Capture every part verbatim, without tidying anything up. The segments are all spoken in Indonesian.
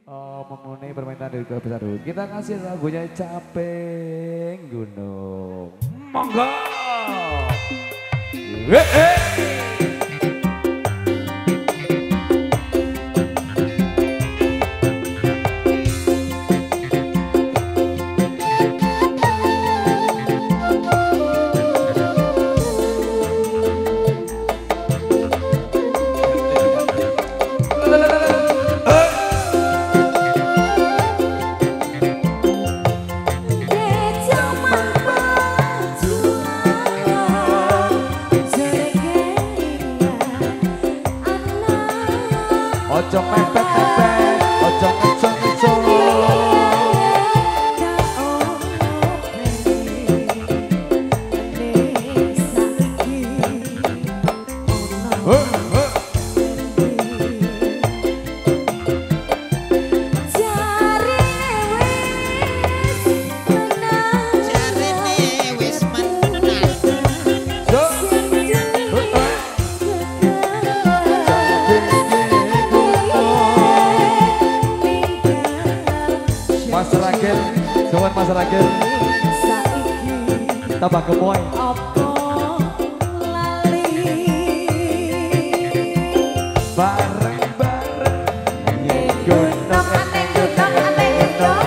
uh, memenuhi permintaan dari keluarga besar. Kita kasih lagunya Capek Gunung. Monggo. Hey. Ojo mepet-mepet, ojo ngeco-ngeco. Mas Ragil, sowan Mas Ragil. Tambah gemoy. Bareng-bareng ning gunung ning gunung ning gunung.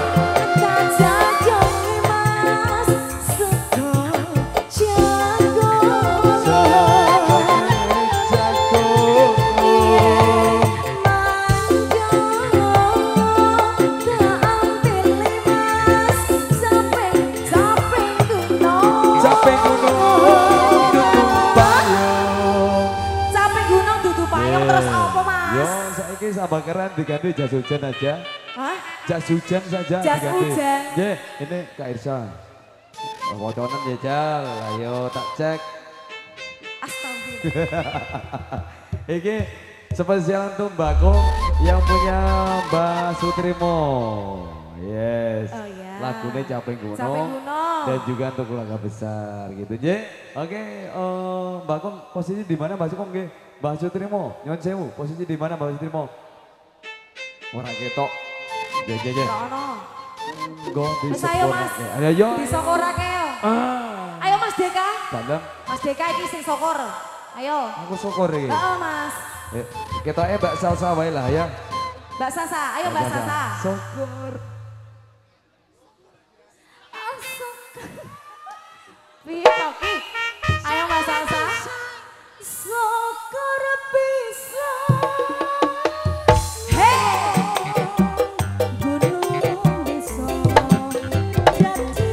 Capek gunung dudu payung. Capek gunung dudu payung terus apa Mas? Yo, saiki sama keren diganti jas hujan aja. Hah? Jas hujan saja Jas diganti. hujan. Ye, ini Kak Irsa. Woconan ya Jal, ayo tak cek. Astagfirullah. Iki spesial untuk Mbak Ko yang punya Mbak Sutrimo. Yes. Oh iya. Lagunya Capek Gunung. Capek Gunung. Dan juga untuk keluarga besar gitu. J. Oke, eh, Mbak Ko posisi di mana Mbak Sukom nggih? Mbak Sutrimo, nyon sewu. Posisi di mana Mbak Sutrimo? Ora ketok. J j j. Ora ono. Go di Wis ayo Mas. Ayo yo. Disokorake yo. Ah. Ayo Mas Deka. Dalam Mas Deka iki sing sokor. Ayo. aku syukur iki. Heeh Mas. Eh, ketoke Mbak Salsa wae lah ya. Mbak Sasa, ayo Mbak Sasa. Syukur. Piye to ki? Ayo Mbak Sasa. Syukur bisa. Hey. Gunung bisa jadi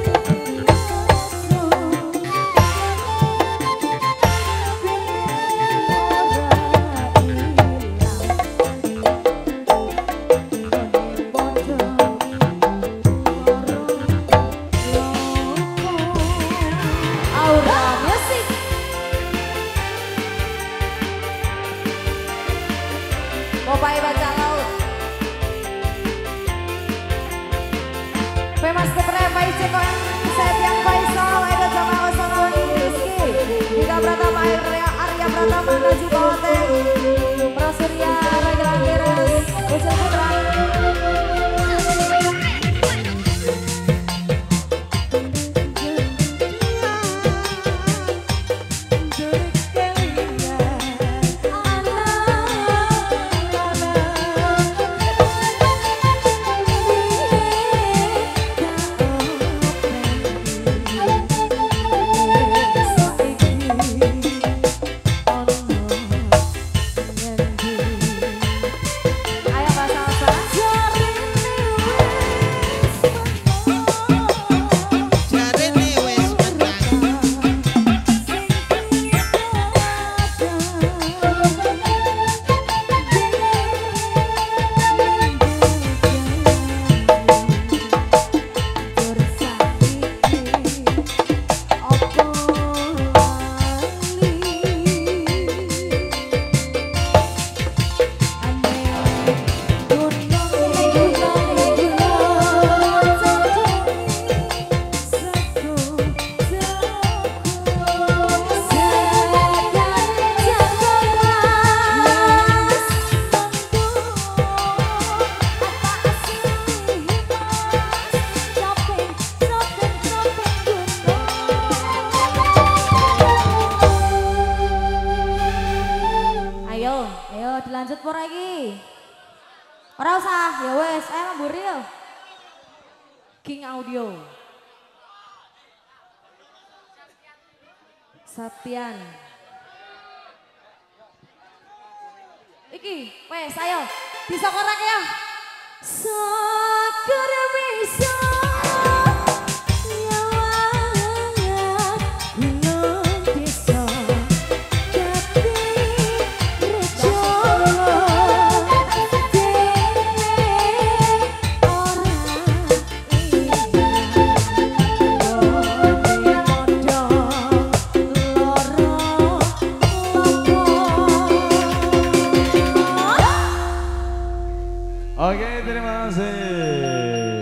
Aura Music. Popai Bajak Laut. Pemas Kepre, Paisi Koen, Setiang Faisal, Aida Jama Osonawon Rizky, Dika Pratama, Arya, Arya Pratama, Najib Bawateng, Prasurya, Raja Anggeres, Ucil Putra. Ora usah, ya wes, ayo Mbak Real. King Audio. Septian. Iki, wes ayo. Bisa korek ya. Sakar bisa. Oke, terima kasih.